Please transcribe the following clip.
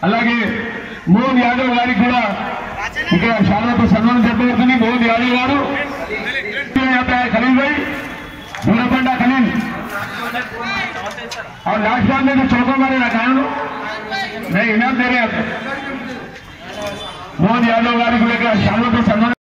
అలాగే మోహన్ యాదవ్ గారికి కూడా ఇక్కడ శారదతో సన్మానం చెప్పబడుతుంది। మోహన్ యాదవ్ గారు खलील भाई भूलपंडा खलील और लास्ट बार में जो चौकों मारे रखा है नहीं इनाम दे रहे हैं। मोहन यादव गारी को लेकर शानों को सम्मान